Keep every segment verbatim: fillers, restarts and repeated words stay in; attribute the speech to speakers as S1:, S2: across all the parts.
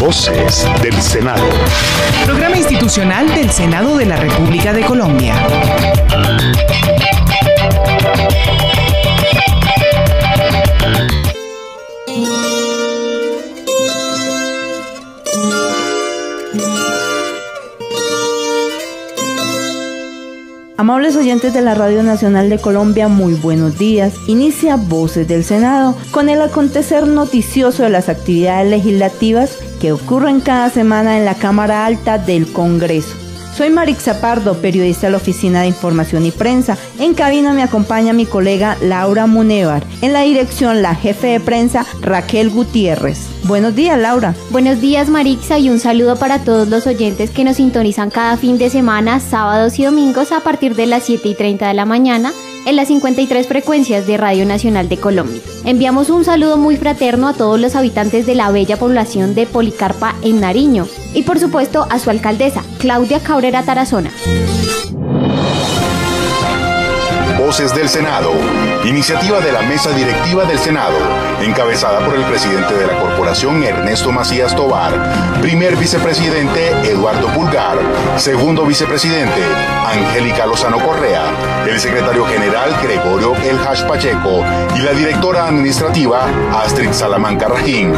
S1: Voces del Senado.
S2: Programa institucional del Senado de la República de Colombia.
S3: Amables oyentes de la Radio Nacional de Colombia, muy buenos días. Inicia Voces del Senado con el acontecer noticioso de las actividades legislativas que ocurren cada semana en la Cámara Alta del Congreso. Soy Marixa Pardo, periodista de la Oficina de Información y Prensa. En cabina me acompaña mi colega Laura Munevar. En la dirección, la jefe de prensa Raquel Gutiérrez. Buenos días, Laura.
S4: Buenos días, Marixa, y un saludo para todos los oyentes que nos sintonizan cada fin de semana, sábados y domingos a partir de las siete y treinta de la mañana en las cincuenta y tres frecuencias de Radio Nacional de Colombia. Enviamos un saludo muy fraterno a todos los habitantes de la bella población de Policarpa en Nariño y por supuesto a su alcaldesa, Claudia Cabrera Tarazona.
S1: Voces del Senado, iniciativa de la Mesa Directiva del Senado, encabezada por el presidente de la Corporación, Ernesto Macías Tovar, primer vicepresidente, Eduardo Pulgar, segundo vicepresidente, Angélica Lozano Correa, el secretario general, Gregorio El Hash Pacheco, y la directora administrativa, Astrid Salamanca Rajín.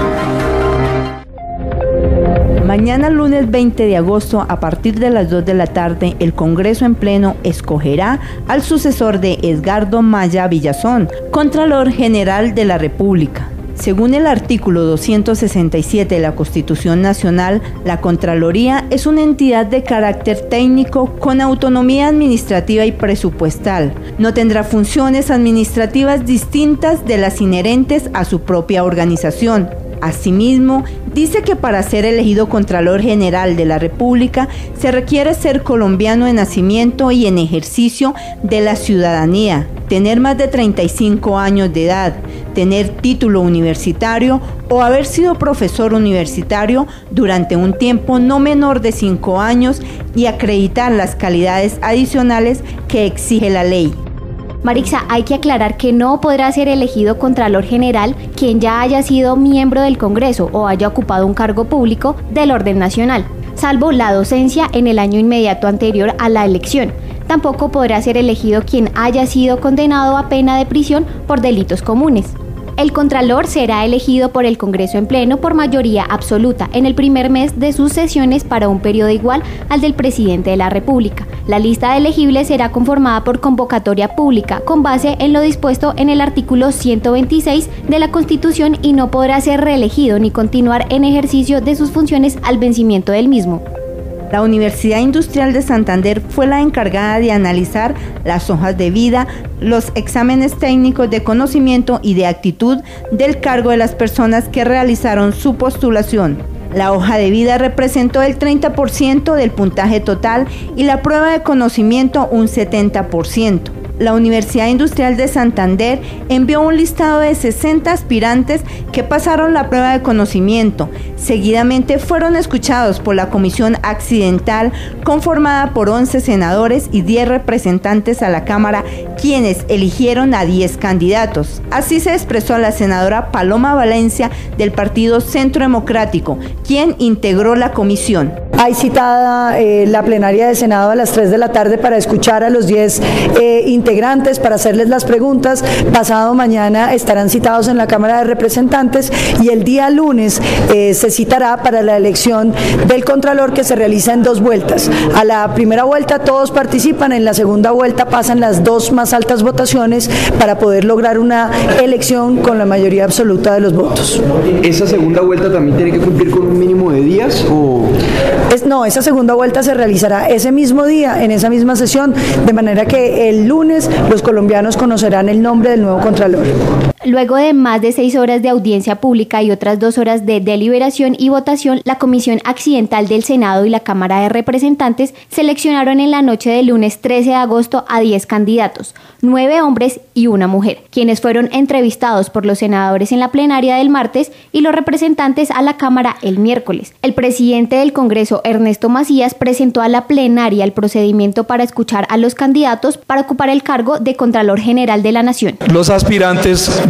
S3: Mañana lunes veinte de agosto, a partir de las dos de la tarde, el Congreso en pleno escogerá al sucesor de Edgardo Maya Villazón, Contralor General de la República. Según el artículo doscientos sesenta y siete de la Constitución Nacional, la Contraloría es una entidad de carácter técnico con autonomía administrativa y presupuestal. No tendrá funciones administrativas distintas de las inherentes a su propia organización. Asimismo, dice que para ser elegido Contralor General de la República se requiere ser colombiano de nacimiento y en ejercicio de la ciudadanía, tener más de treinta y cinco años de edad, tener título universitario o haber sido profesor universitario durante un tiempo no menor de cinco años y acreditar las calidades adicionales que exige la ley.
S4: Marixa, hay que aclarar que no podrá ser elegido Contralor General quien ya haya sido miembro del Congreso o haya ocupado un cargo público del orden nacional, salvo la docencia en el año inmediato anterior a la elección. Tampoco podrá ser elegido quien haya sido condenado a pena de prisión por delitos comunes. El Contralor será elegido por el Congreso en pleno por mayoría absoluta en el primer mes de sus sesiones para un periodo igual al del presidente de la República. La lista de elegibles será conformada por convocatoria pública con base en lo dispuesto en el artículo ciento veintiséis de la Constitución y no podrá ser reelegido ni continuar en ejercicio de sus funciones al vencimiento del mismo.
S3: La Universidad Industrial de Santander fue la encargada de analizar las hojas de vida, los exámenes técnicos de conocimiento y de actitud del cargo de las personas que realizaron su postulación. La hoja de vida representó el treinta por ciento del puntaje total y la prueba de conocimiento un setenta por ciento. La Universidad Industrial de Santander envió un listado de sesenta aspirantes que pasaron la prueba de conocimiento. Seguidamente fueron escuchados por la Comisión Accidental, conformada por once senadores y diez representantes a la Cámara, quienes eligieron a diez candidatos. Así se expresó la senadora Paloma Valencia del Partido Centro Democrático, quien integró la comisión.
S5: Hay citada eh, la plenaria del Senado a las tres de la tarde para escuchar a los diez eh, integrantes, para hacerles las preguntas. Pasado mañana estarán citados en la Cámara de Representantes y el día lunes eh, se citará para la elección del Contralor, que se realiza en dos vueltas. A la primera vuelta todos participan, en la segunda vuelta pasan las dos más altas votaciones para poder lograr una elección con la mayoría absoluta de los votos.
S6: ¿Esa segunda vuelta también tiene que cumplir con un mínimo de días o...?
S5: Es, no, esa segunda vuelta se realizará ese mismo día, en esa misma sesión, de manera que el lunes los colombianos conocerán el nombre del nuevo Contralor.
S4: Luego de más de seis horas de audiencia pública y otras dos horas de deliberación y votación, la Comisión Accidental del Senado y la Cámara de Representantes seleccionaron en la noche del lunes trece de agosto a diez candidatos, nueve hombres y una mujer, quienes fueron entrevistados por los senadores en la plenaria del martes y los representantes a la Cámara el miércoles. El presidente del Congreso, Ernesto Macías, presentó a la plenaria el procedimiento para escuchar a los candidatos para ocupar el cargo de Contralor General de la Nación.
S7: Los aspirantes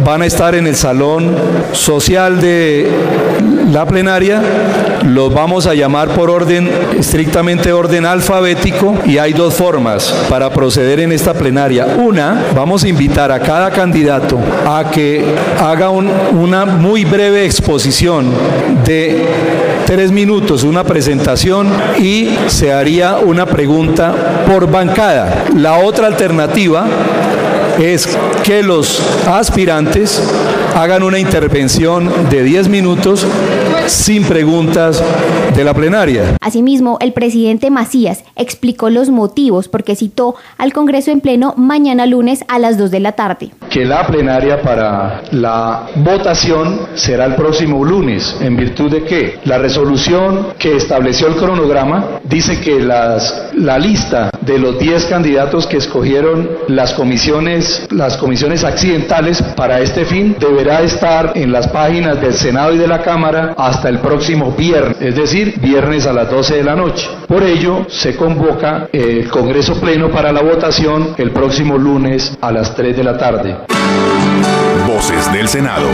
S7: van a estar en el salón social de la plenaria. Los vamos a llamar por orden, estrictamente orden alfabético, y hay dos formas para proceder en esta plenaria. Una, vamos a invitar a cada candidato a que haga un, una muy breve exposición de tres minutos, una presentación, y se haría una pregunta por bancada. La otra alternativa es que los aspirantes hagan una intervención de diez minutos sin preguntas de la plenaria.
S4: Asimismo, el presidente Macías explicó los motivos por qué citó al Congreso en pleno mañana lunes a las dos de la tarde.
S7: Que la plenaria para la votación será el próximo lunes, en virtud de que la resolución que estableció el cronograma dice que las, la lista de los diez candidatos que escogieron las comisiones, las comisiones accidentales para este fin deberá estar en las páginas del Senado y de la Cámara hasta el próximo viernes, es decir, viernes a las doce de la noche. Por ello, se convoca el Congreso Pleno para la votación el próximo lunes a las tres de la tarde.
S1: Voces del Senado.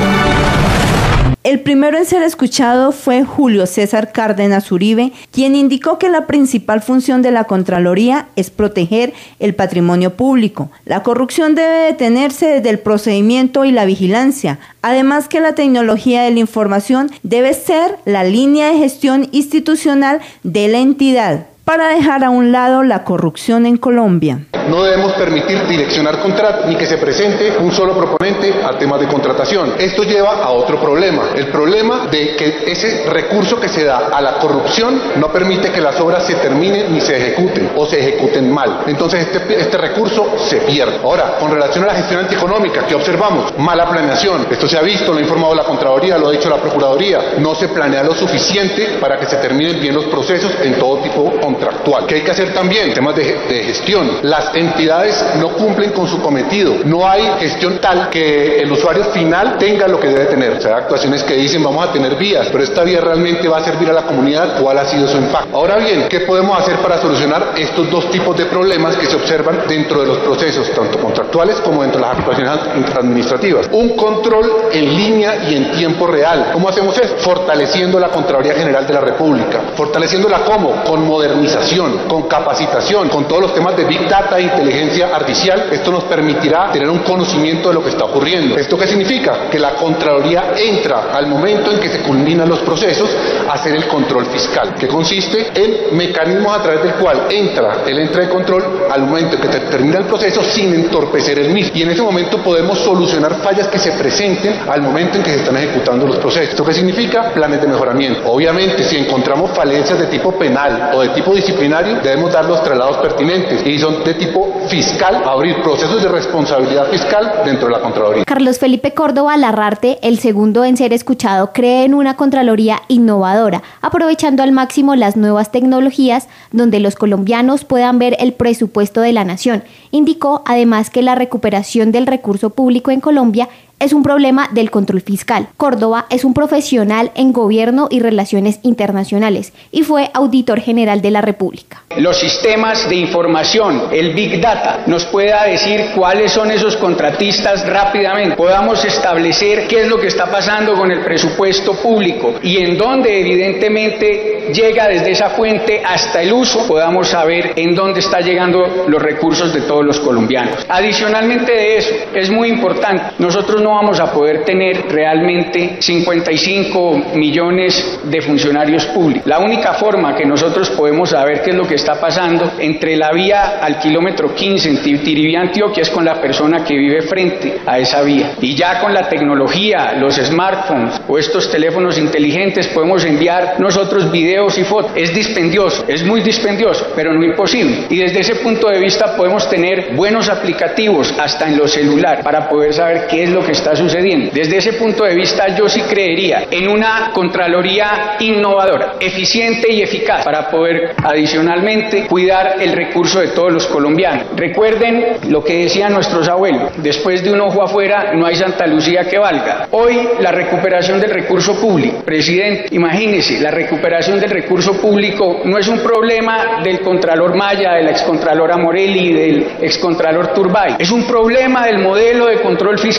S3: El primero en ser escuchado fue Julio César Cárdenas Uribe, quien indicó que la principal función de la Contraloría es proteger el patrimonio público. La corrupción debe detenerse desde el procedimiento y la vigilancia, además que la tecnología de la información debe ser la línea de gestión institucional de la entidad, para dejar a un lado la corrupción en Colombia.
S8: No debemos permitir direccionar contratos ni que se presente un solo proponente a temas de contratación. Esto lleva a otro problema, el problema de que ese recurso que se da a la corrupción no permite que las obras se terminen ni se ejecuten o se ejecuten mal. Entonces este, este recurso se pierde. Ahora, con relación a la gestión antieconómica, ¿qué observamos? Mala planeación. Esto se ha visto, lo ha informado la Contraloría, lo ha dicho la Procuraduría. No se planea lo suficiente para que se terminen bien los procesos en todo tipo contractual. ¿Qué hay que hacer también? Temas de, de gestión. Las entidades no cumplen con su cometido. No hay gestión tal que el usuario final tenga lo que debe tener. O sea, actuaciones que dicen vamos a tener vías, pero esta vía realmente va a servir a la comunidad. ¿Cuál ha sido su impacto? Ahora bien, ¿qué podemos hacer para solucionar estos dos tipos de problemas que se observan dentro de los procesos, tanto contractuales como dentro de las actuaciones administrativas? Un control en línea y en tiempo real. ¿Cómo hacemos eso? Fortaleciendo la Contraloría General de la República. ¿Fortaleciéndola cómo? Con modernización, con capacitación, con todos los temas de Big Data e inteligencia artificial. Esto nos permitirá tener un conocimiento de lo que está ocurriendo. ¿Esto qué significa? Que la Contraloría entra al momento en que se culminan los procesos a hacer el control fiscal, que consiste en mecanismos a través del cual entra el ente de control al momento en que se termina el proceso sin entorpecer el mismo. Y en ese momento podemos solucionar fallas que se presenten al momento en que se están ejecutando los procesos. ¿Esto qué significa? Planes de mejoramiento. Obviamente, si encontramos falencias de tipo penal o de tipo disciplinario, debemos dar los traslados pertinentes, y son de tipo fiscal, abrir procesos de responsabilidad fiscal dentro de la Contraloría.
S4: Carlos Felipe Córdoba Larrarte, el segundo en ser escuchado, cree en una Contraloría innovadora, aprovechando al máximo las nuevas tecnologías donde los colombianos puedan ver el presupuesto de la nación. Indicó además que la recuperación del recurso público en Colombia es un problema del control fiscal. Córdoba es un profesional en gobierno y relaciones internacionales y fue auditor general de la República.
S9: Los sistemas de información, el Big Data, nos pueda decir cuáles son esos contratistas rápidamente. Podamos establecer qué es lo que está pasando con el presupuesto público y en dónde evidentemente llega desde esa fuente hasta el uso, podamos saber en dónde están llegando los recursos de todos los colombianos. Adicionalmente de eso, es muy importante, nosotros no vamos a poder tener realmente cincuenta y cinco millones de funcionarios públicos. La única forma que nosotros podemos saber qué es lo que está pasando entre la vía al kilómetro quince en Tiribía, Antioquia, es con la persona que vive frente a esa vía. Y ya con la tecnología, los smartphones o estos teléfonos inteligentes podemos enviar nosotros videos y fotos. Es dispendioso, es muy dispendioso, pero no imposible. Y desde ese punto de vista podemos tener buenos aplicativos hasta en los celulares para poder saber qué es lo que está sucediendo. Desde ese punto de vista yo sí creería en una Contraloría innovadora, eficiente y eficaz para poder adicionalmente cuidar el recurso de todos los colombianos. Recuerden lo que decían nuestros abuelos, después de un ojo afuera no hay Santa Lucía que valga. Hoy la recuperación del recurso público, presidente, imagínese, la recuperación del recurso público no es un problema del Contralor Maya, de la excontralora Morelli, del excontralor Turbay, es un problema del modelo de control fiscal que tenemos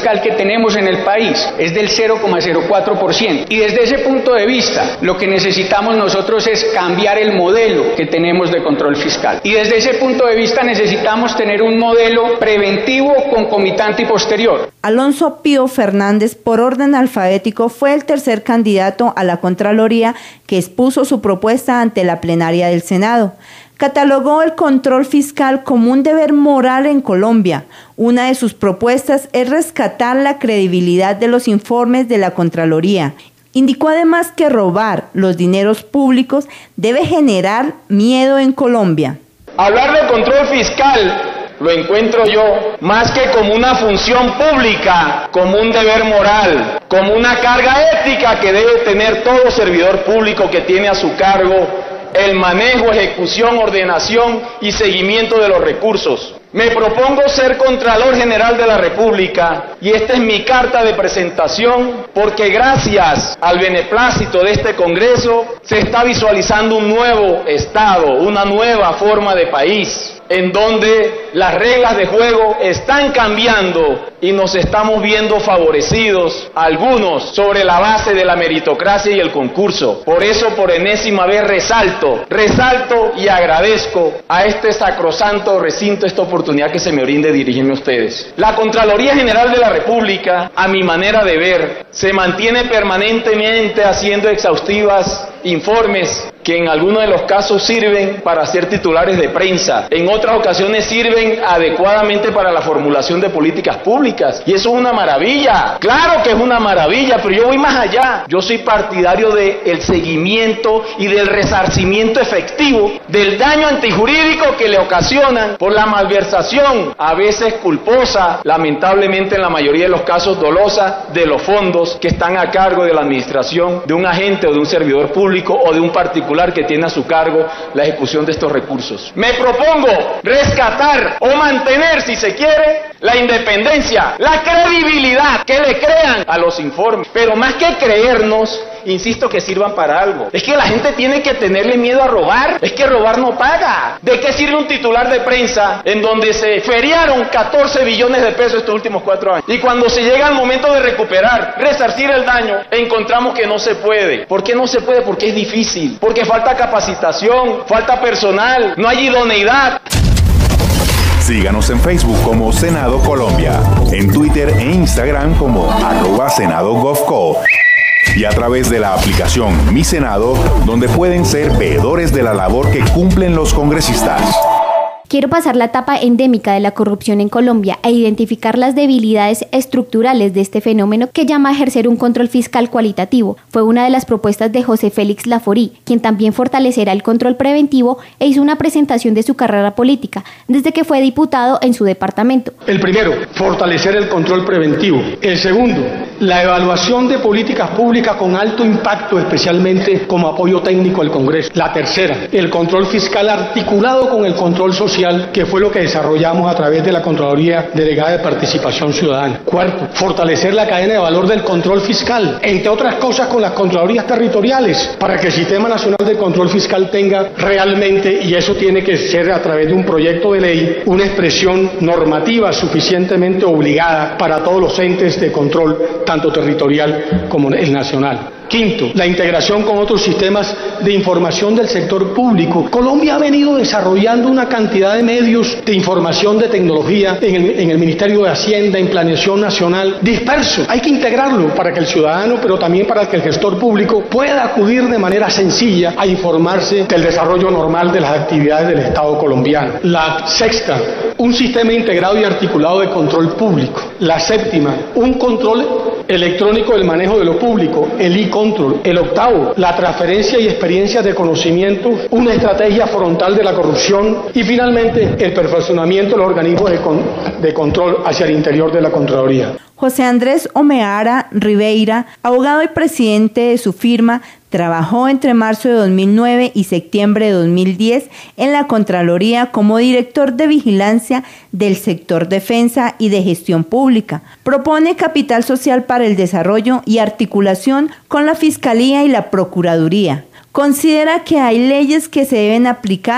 S9: tenemos en el país es del cero coma cero cuatro por ciento. Y desde ese punto de vista, lo que necesitamos nosotros es cambiar el modelo que tenemos de control fiscal. Y desde ese punto de vista necesitamos tener un modelo preventivo, concomitante y posterior.
S3: Alonso Pío Fernández, por orden alfabético, fue el tercer candidato a la Contraloría que expuso su propuesta ante la plenaria del Senado. Catalogó el control fiscal como un deber moral en Colombia. Una de sus propuestas es rescatar la credibilidad de los informes de la Contraloría. Indicó además que robar los dineros públicos debe generar miedo en Colombia.
S10: Hablar de control fiscal lo encuentro yo más que como una función pública, como un deber moral, como una carga ética que debe tener todo servidor público que tiene a su cargo el manejo, ejecución, ordenación y seguimiento de los recursos. Me propongo ser Contralor General de la República y esta es mi carta de presentación porque gracias al beneplácito de este Congreso se está visualizando un nuevo Estado, una nueva forma de país, en donde las reglas de juego están cambiando y nos estamos viendo favorecidos algunos sobre la base de la meritocracia y el concurso. Por eso, por enésima vez resalto, resalto y agradezco a este sacrosanto recinto esta oportunidad que se me brinde dirigirme a ustedes. La Contraloría General de la República, a mi manera de ver, se mantiene permanentemente haciendo exhaustivas informes que en algunos de los casos sirven para ser titulares de prensa, en otras ocasiones sirven adecuadamente para la formulación de políticas públicas, y eso es una maravilla, claro que es una maravilla, pero yo voy más allá. Yo soy partidario del seguimiento y del resarcimiento efectivo del daño antijurídico que le ocasionan por la malversación, a veces culposa, lamentablemente en la mayoría de los casos dolosa, de los fondos que están a cargo de la administración de un agente o de un servidor público o de un particular que tiene a su cargo la ejecución de estos recursos. Me propongo rescatar o mantener, si se quiere, la independencia, la credibilidad que le crean a los informes, pero más que creernos, insisto, que sirvan para algo. Es que la gente tiene que tenerle miedo a robar, es que robar no paga. ¿De qué sirve un titular de prensa en donde se feriaron catorce billones de pesos estos últimos cuatro años? Y cuando se llega al momento de recuperar, resarcir el daño, encontramos que no se puede. ¿Por qué no se puede? Porque es difícil, porque falta capacitación, falta personal, no hay idoneidad.
S1: Síganos en Facebook como Senado Colombia, en Twitter e Instagram como arroba Senado Govco y a través de la aplicación Mi Senado, donde pueden ser veedores de la labor que cumplen los congresistas.
S4: Quiero pasar la etapa endémica de la corrupción en Colombia e identificar las debilidades estructurales de este fenómeno que llama a ejercer un control fiscal cualitativo. Fue una de las propuestas de José Félix Laforí, quien también fortalecerá el control preventivo e hizo una presentación de su carrera política desde que fue diputado en su departamento.
S11: El primero, fortalecer el control preventivo. El segundo, la evaluación de políticas públicas con alto impacto, especialmente como apoyo técnico al Congreso. La tercera, el control fiscal articulado con el control social, que fue lo que desarrollamos a través de la Contraloría Delegada de Participación Ciudadana. Cuarto, fortalecer la cadena de valor del control fiscal, entre otras cosas con las Contralorías territoriales, para que el Sistema Nacional de Control Fiscal tenga realmente, y eso tiene que ser a través de un proyecto de ley, una expresión normativa suficientemente obligada para todos los entes de control, tanto territorial como el nacional. Quinto, la integración con otros sistemas de información del sector público. Colombia ha venido desarrollando una cantidad de medios de información de tecnología en el, en el Ministerio de Hacienda, en Planeación Nacional, disperso. Hay que integrarlo para que el ciudadano, pero también para que el gestor público pueda acudir de manera sencilla a informarse del desarrollo normal de las actividades del Estado colombiano. La sexta, un sistema integrado y articulado de control público. La séptima, un control electrónico del manejo de lo público, el e-control. El octavo, la transferencia y experiencia de conocimiento, una estrategia frontal de la corrupción y finalmente el perfeccionamiento de los organismos de, con, de control hacia el interior de la Contraloría.
S3: José Andrés Omeara Ribeira, abogado y presidente de su firma, trabajó entre marzo de dos mil nueve y septiembre de dos mil diez en la Contraloría como director de vigilancia del sector defensa y de gestión pública. Propone capital social para el desarrollo y articulación con la Fiscalía y la Procuraduría. Considera que hay leyes que se deben aplicar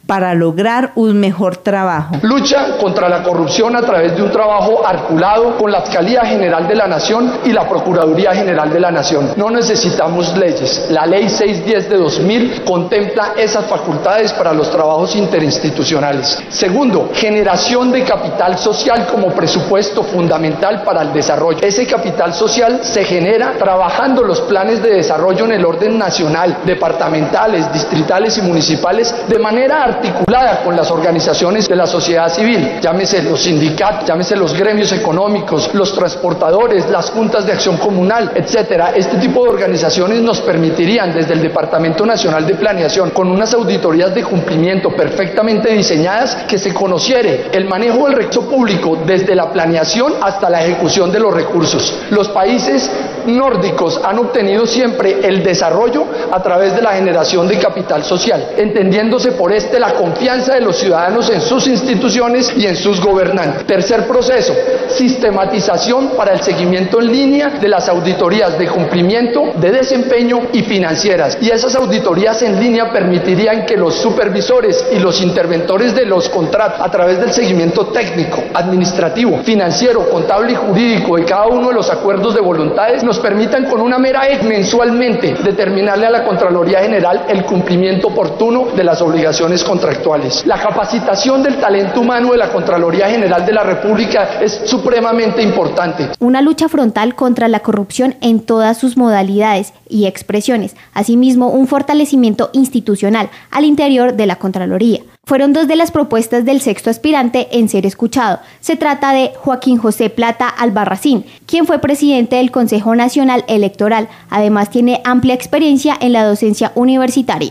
S3: para lograr un mejor trabajo.
S12: Lucha contra la corrupción a través de un trabajo articulado con la Fiscalía General de la Nación y la Procuraduría General de la Nación. No necesitamos leyes. La Ley seiscientos diez de dos mil contempla esas facultades para los trabajos interinstitucionales. Segundo, generación de capital social como presupuesto fundamental para el desarrollo. Ese capital social se genera trabajando los planes de desarrollo en el orden nacional, departamentales, distritales y municipales de manera articulada con las organizaciones de la sociedad civil, llámese los sindicatos, llámese los gremios económicos, los transportadores, las juntas de acción comunal, etcétera. Este tipo de organizaciones nos permitirían desde el Departamento Nacional de Planeación, con unas auditorías de cumplimiento perfectamente diseñadas, que se conociere el manejo del recurso público desde la planeación hasta la ejecución de los recursos. Los países nórdicos han obtenido siempre el desarrollo a través de la generación de capital social, entendiéndose por este la confianza de los ciudadanos en sus instituciones y en sus gobernantes. Tercer proceso, sistematización para el seguimiento en línea de las auditorías de cumplimiento, de desempeño y financieras. Y esas auditorías en línea permitirían que los supervisores y los interventores de los contratos, a través del seguimiento técnico, administrativo, financiero, contable y jurídico de cada uno de los acuerdos de voluntades, nos permitan con una mera ex mensualmente determinarle a la Contraloría General el cumplimiento oportuno de las obligaciones contractuales. La capacitación del talento humano de la Contraloría General de la República es supremamente importante.
S4: Una lucha frontal contra la corrupción en todas sus modalidades y expresiones, asimismo un fortalecimiento institucional al interior de la Contraloría. Fueron dos de las propuestas del sexto aspirante en ser escuchado. Se trata de Joaquín José Plata Albarracín, quien fue presidente del Consejo Nacional Electoral. Además, tiene amplia experiencia en la docencia universitaria.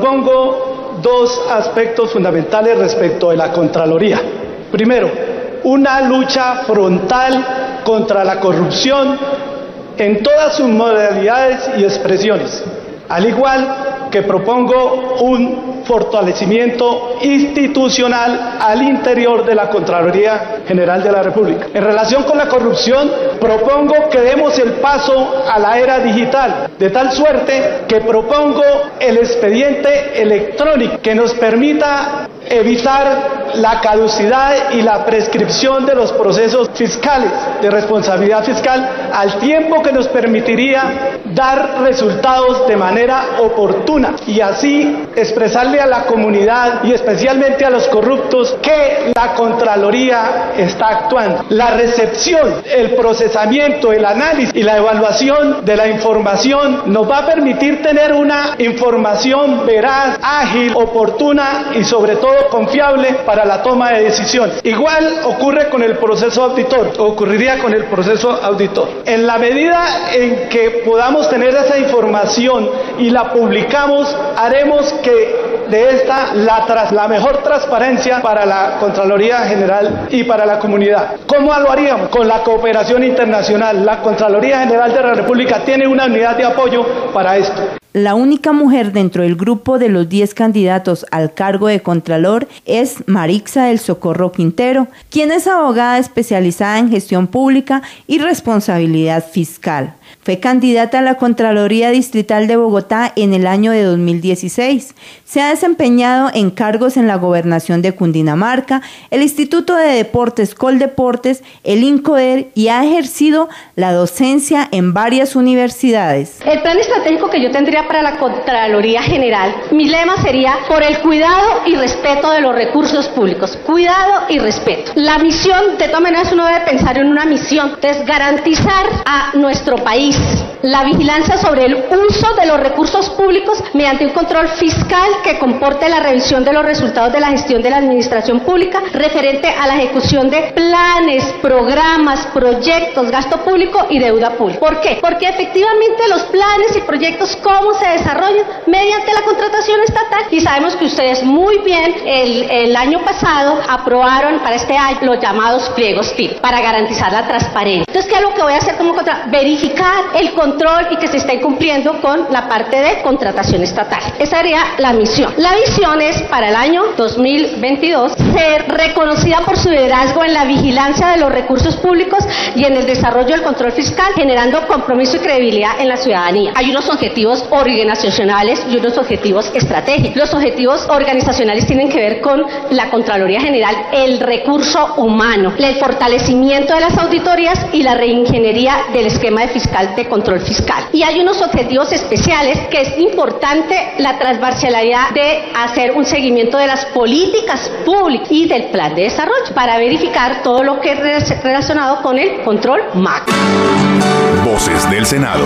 S11: Propongo dos aspectos fundamentales respecto de la Contraloría. Primero, una lucha frontal contra la corrupción en todas sus modalidades y expresiones, al igual que propongo un fortalecimiento institucional al interior de la Contraloría General de la República. En relación con la corrupción, propongo que demos el paso a la era digital, de tal suerte que propongo el expediente electrónico que nos permita evitar la caducidad y la prescripción de los procesos fiscales de responsabilidad fiscal, al tiempo que nos permitiría dar resultados de manera oportuna y así expresarle a la comunidad y especialmente a los corruptos que la Contraloría está actuando. La recepción, el procesamiento, el análisis y la evaluación de la información nos va a permitir tener una información veraz, ágil, oportuna y sobre todo confiable para la toma de decisiones. Igual ocurre con el proceso auditor, ocurriría con el proceso auditor. En la medida en que podamos tener esa información y la publicamos, haremos que de esta la, tras, la mejor transparencia para la Contraloría General y para la comunidad. ¿Cómo lo haríamos? Con la cooperación internacional. La Contraloría General de la República tiene una unidad de apoyo para esto.
S3: La única mujer dentro del grupo de los diez candidatos al cargo de Contralor es Marixa del Socorro Quintero, quien es abogada especializada en gestión pública y responsabilidad fiscal. Fue candidata a la Contraloría Distrital de Bogotá en el año de dos mil dieciséis. Se ha desempeñado en cargos en la Gobernación de Cundinamarca, el Instituto de Deportes Coldeportes, el INCODER y ha ejercido la docencia en varias universidades.
S13: El plan estratégico que yo tendría para la Contraloría General, mi lema sería por el cuidado y respeto de los recursos públicos. Cuidado y respeto. La misión, de todas maneras uno debe pensar en una misión, es garantizar a nuestro país la vigilancia sobre el uso de los recursos públicos mediante un control fiscal que comporte la revisión de los resultados de la gestión de la administración pública referente a la ejecución de planes, programas, proyectos, gasto público y deuda pública. ¿Por qué? Porque efectivamente los planes y proyectos, ¿cómo se desarrollan? Mediante la contratación estatal. Y sabemos que ustedes muy bien el, el año pasado aprobaron para este año los llamados pliegos F I P para garantizar la transparencia. Entonces, ¿qué es lo que voy a hacer como contra? Verificar el control control y que se está incumpliendo con la parte de contratación estatal. Esa sería la misión. La visión es para el año dos mil veintidós ser reconocida por su liderazgo en la vigilancia de los recursos públicos y en el desarrollo del control fiscal, generando compromiso y credibilidad en la ciudadanía. Hay unos objetivos organizacionales y unos objetivos estratégicos. Los objetivos organizacionales tienen que ver con la Contraloría General, el recurso humano, el fortalecimiento de las auditorías y la reingeniería del esquema de fiscal de control fiscal. Y hay unos objetivos especiales que es importante la transversalidad de hacer un seguimiento de las políticas públicas y del plan de desarrollo para verificar todo lo que es relacionado con el control macro.
S1: Voces del Senado.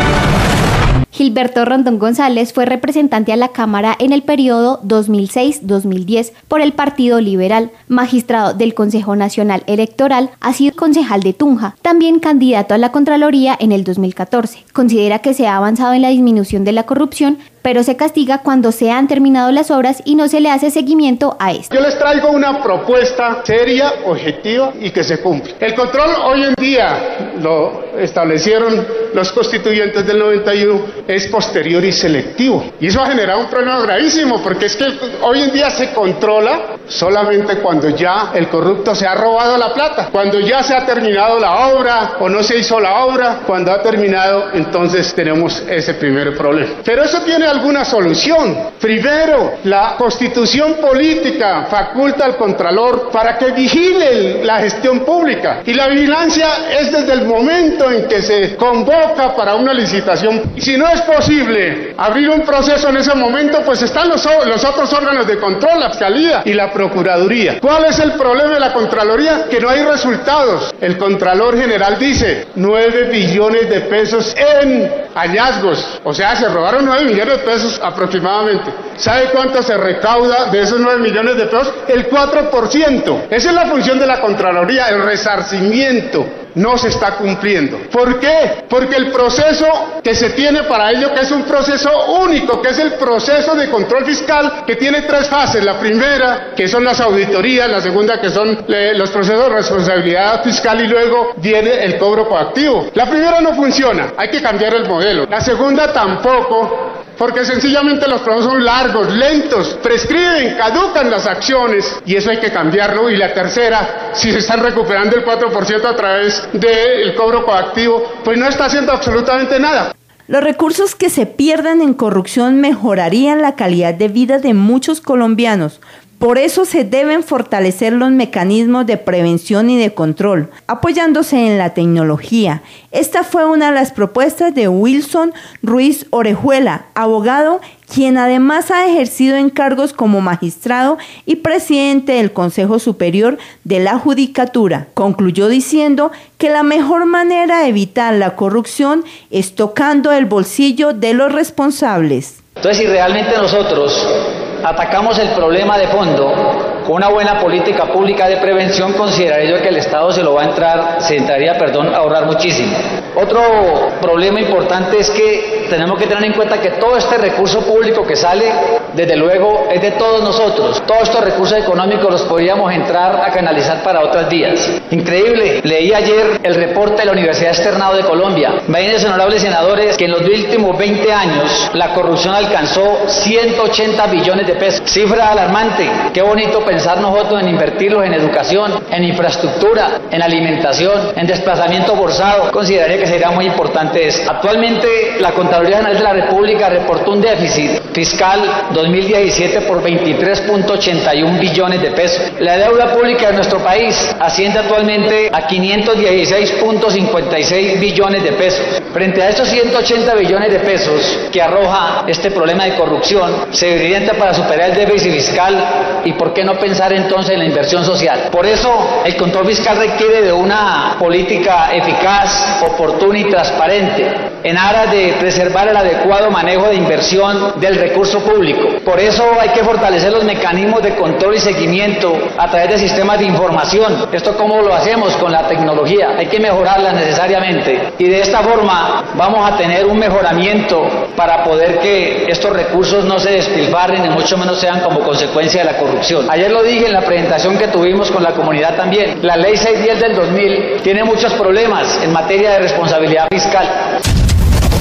S4: Gilberto Rondón González fue representante a la Cámara en el periodo dos mil seis a dos mil diez por el Partido Liberal, magistrado del Consejo Nacional Electoral, ha sido concejal de Tunja, también candidato a la Contraloría en el dos mil catorce. Considera que se ha avanzado en la disminución de la corrupción, pero se castiga cuando se han terminado las obras y no se le hace seguimiento a esto.
S14: Yo les traigo una propuesta seria, objetiva y que se cumple. El control hoy en día, lo establecieron los constituyentes del noventa y uno, es posterior y selectivo. Y eso ha generado un problema gravísimo, porque es que hoy en día se controla solamente cuando ya el corrupto se ha robado la plata, cuando ya se ha terminado la obra o no se hizo la obra, cuando ha terminado, entonces tenemos ese primer problema. Pero eso tiene alguna solución. Primero, la Constitución política faculta al Contralor para que vigile la gestión pública, y la vigilancia es desde el momento en que se convoca para una licitación. Y si no es posible abrir un proceso en ese momento, pues están los, los otros órganos de control, la Fiscalía y la Procuraduría. ¿Cuál es el problema de la Contraloría? Que no hay resultados. El Contralor General dice nueve billones de pesos en hallazgos, o sea, se robaron nueve millones de pesos aproximadamente. ¿Sabe cuánto se recauda de esos nueve millones de pesos? El cuatro por ciento. Esa es la función de la Contraloría, el resarcimiento. No se está cumpliendo. ¿Por qué? Porque el proceso que se tiene para ello, que es un proceso único, que es el proceso de control fiscal, que tiene tres fases. La primera, que son las auditorías; la segunda, que son eh, los procesos de responsabilidad fiscal, y luego viene el cobro coactivo. La primera no funciona, hay que cambiar el modelo. La segunda tampoco, porque sencillamente los procesos son largos, lentos, prescriben, caducan las acciones, y eso hay que cambiarlo. Y la tercera, si se están recuperando el cuatro por ciento a través del cobro coactivo, pues no está haciendo absolutamente nada.
S3: Los recursos que se pierdan en corrupción mejorarían la calidad de vida de muchos colombianos. Por eso se deben fortalecer los mecanismos de prevención y de control, apoyándose en la tecnología. Esta fue una de las propuestas de Wilson Ruiz Orejuela, abogado, quien además ha ejercido encargos como magistrado y presidente del Consejo Superior de la Judicatura. Concluyó diciendo que la mejor manera de evitar la corrupción es tocando el bolsillo de los responsables.
S15: Entonces, si realmente nosotros atacamos el problema de fondo con una buena política pública de prevención, consideraría yo que el Estado se lo va a entrar, se entraría, perdón, a ahorrar muchísimo. Otro problema importante es que tenemos que tener en cuenta que todo este recurso público que sale, desde luego, es de todos nosotros. Todos estos recursos económicos los podríamos entrar a canalizar para otras vías. Increíble, leí ayer el reporte de la Universidad Externado de Colombia. Imagínense, honorables senadores, que en los últimos veinte años la corrupción alcanzó ciento ochenta billones de pesos. Cifra alarmante. Qué bonito pensar nosotros en invertirlos en educación, en infraestructura, en alimentación, en desplazamiento forzado. Consideraría que sería muy importante esto. Actualmente la Contraloría General de la República reportó un déficit fiscal dos mil diecisiete por veintitrés punto ochenta y uno billones de pesos. La deuda pública de nuestro país asciende actualmente a quinientos dieciséis punto cincuenta y seis billones de pesos. Frente a estos ciento ochenta billones de pesos que arroja este problema de corrupción, se orienta para superar el déficit fiscal, y por qué no pensar entonces en la inversión social. Por eso el control fiscal requiere de una política eficaz, oportuna y transparente, en aras de preservar el adecuado manejo de inversión del recurso público. Por eso hay que fortalecer los mecanismos de control y seguimiento a través de sistemas de información. ¿Esto cómo lo hacemos? Con la tecnología. Hay que mejorarla necesariamente, y de esta forma vamos a tener un mejoramiento para poder que estos recursos no se despilfarren y mucho menos sean como consecuencia de la corrupción. Ayer lo dije en la presentación que tuvimos con la comunidad también. La ley seiscientos diez del dos mil tiene muchos problemas en materia de responsabilidad fiscal.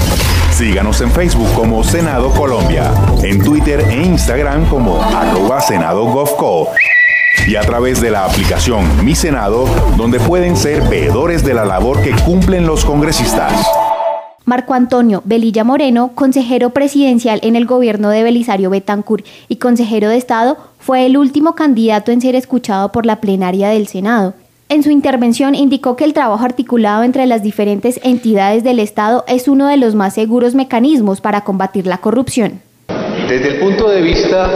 S1: Síganos en Facebook como Senado Colombia, en Twitter e Instagram como arroba Senado Govco y a través de la aplicación Mi Senado, donde pueden ser veedores de la labor que cumplen los congresistas.
S4: Marco Antonio Velilla Moreno, consejero presidencial en el gobierno de Belisario Betancur y consejero de Estado, fue el último candidato en ser escuchado por la plenaria del Senado. En su intervención indicó que el trabajo articulado entre las diferentes entidades del Estado es uno de los más seguros mecanismos para combatir la corrupción.
S16: Desde el punto de vista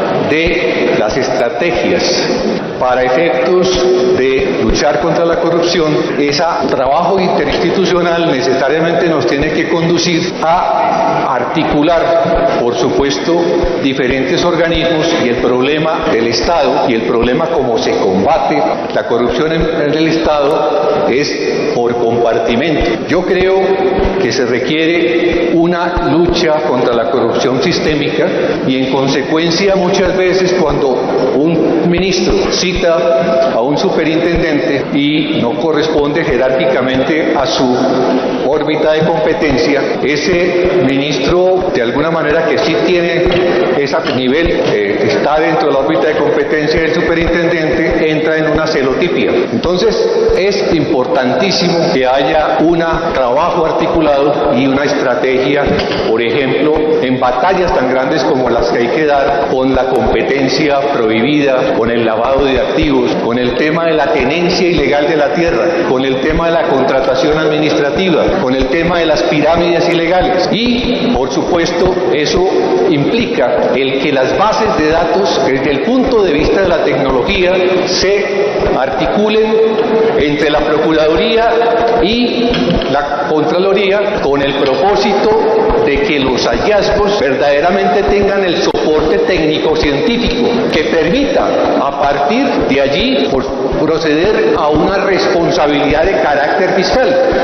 S16: de las estrategias para efectos de luchar contra la corrupción, ese trabajo interinstitucional necesariamente nos tiene que conducir a articular, por supuesto, diferentes organismos y el problema del Estado y el problema como se combate la corrupción en el Estado es por compartimento. Yo creo que se requiere una lucha contra la corrupción sistémica y en consecuencia muchas veces cuando un ministro cita a un superintendente y no corresponde jerárquicamente a su órbita de competencia, ese ministro de alguna manera que sí tiene ese nivel, eh, está dentro de la órbita de competencia del superintendente, entra en una celotipia. Entonces es importantísimo que haya un trabajo articulado y una estrategia, por ejemplo, en batallas tan grandes como las que hay que dar con la competencia prohibida, con el lavado de activos, con el tema de la tenencia ilegal de la tierra, con el tema de la contratación administrativa, con el tema de las pirámides ilegales. Y, por supuesto, eso implica el que las bases de datos, desde el punto de vista de la tecnología, se articulen entre la Procuraduría y la Contraloría con el propósito de que los hallazgos verdaderamente tengan el soporte técnico-científico que permita a partir de allí proceder a una responsabilidad de carácter fiscal.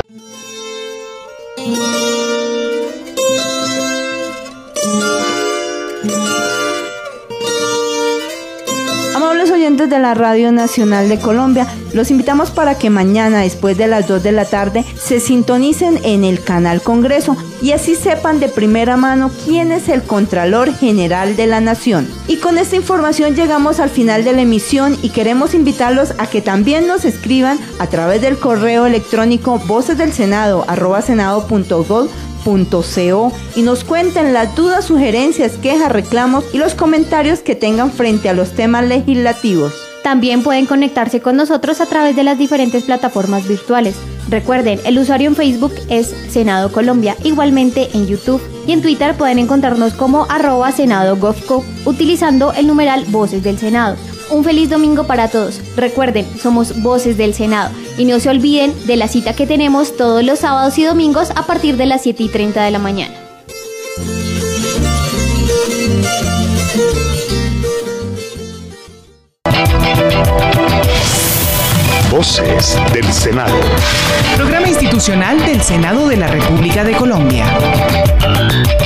S3: Amables oyentes de la Radio Nacional de Colombia, los invitamos para que mañana, después de las dos de la tarde, se sintonicen en el canal Congreso y así sepan de primera mano quién es el Contralor General de la Nación. Y con esta información llegamos al final de la emisión y queremos invitarlos a que también nos escriban a través del correo electrónico vocesdelsenado arroba senado punto gov punto co y nos cuenten las dudas, sugerencias, quejas, reclamos y los comentarios que tengan frente a los temas legislativos.
S4: También pueden conectarse con nosotros a través de las diferentes plataformas virtuales. Recuerden, el usuario en Facebook es Senado Colombia, igualmente en YouTube y en Twitter pueden encontrarnos como arroba Senado Govco utilizando el numeral Voces del Senado. Un feliz domingo para todos. Recuerden, somos Voces del Senado y no se olviden de la cita que tenemos todos los sábados y domingos a partir de las siete y treinta de la mañana.
S1: Voces del Senado.
S2: Programa institucional del Senado de la República de Colombia.